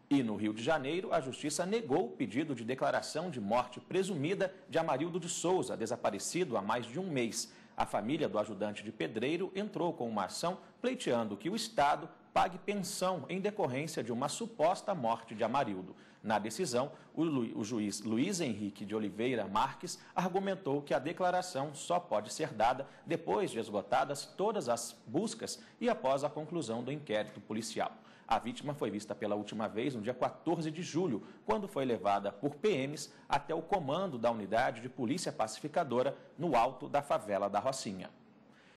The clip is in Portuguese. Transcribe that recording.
E no Rio de Janeiro, a Justiça negou o pedido de declaração de morte presumida de Amarildo de Souza, desaparecido há mais de um mês. A família do ajudante de pedreiro entrou com uma ação pleiteando que o Estado pague pensão em decorrência de uma suposta morte de Amarildo. Na decisão, o juiz Luiz Henrique de Oliveira Marques argumentou que a declaração só pode ser dada depois de esgotadas todas as buscas e após a conclusão do inquérito policial. A vítima foi vista pela última vez no dia 14 de julho, quando foi levada por PMs até o comando da unidade de polícia pacificadora no alto da favela da Rocinha.